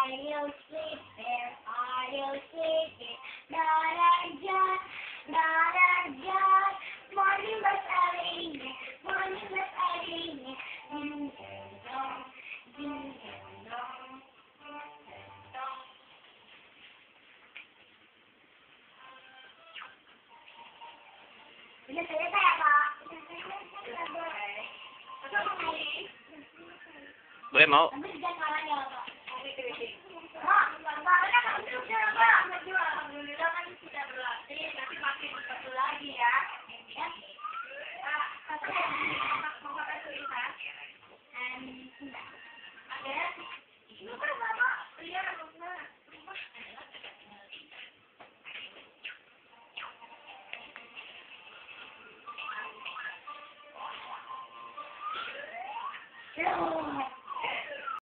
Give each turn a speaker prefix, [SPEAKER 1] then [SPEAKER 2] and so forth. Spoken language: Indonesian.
[SPEAKER 1] you sleeping? Are you sleeping? Darajat, darajat. Morning bus aline, morning bus aline. Ding ding dong, ding ding dong, dong. Bisa selesai ya, Pak?
[SPEAKER 2] Boleh mau?
[SPEAKER 1] Tapi jangan kalahnya, Pak. Pak, karena kamu sudah Pak. Alhamdulillah kan sudah berlatih, nanti makin satu lagi ya. Ya. Pak, mau makan tulisan? Sudah. Ada? Ini kan Bapak. Iya, rumah. Rumah.